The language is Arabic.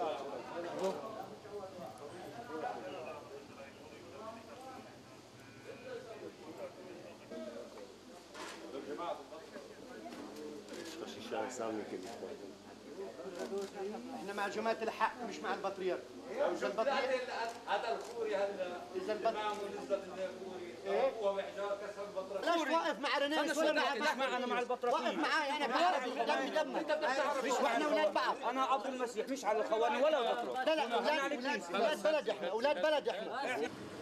احنا مع جماعة الحق مش مع البطريرك. هذا الخوري هذا الإمام ونسبة الخوري هو وإحجار كسر البطريرك. ليش واقف مع رينيوس ولا معنا مع البطريرك؟ واقف معاي أنا بعرف دمي دمك. واحنا أولاد بعض. أنا عبد المسيح مش على الخواني ولا البطريرك. لا أولاد بلد احنا أولاد بلد احنا.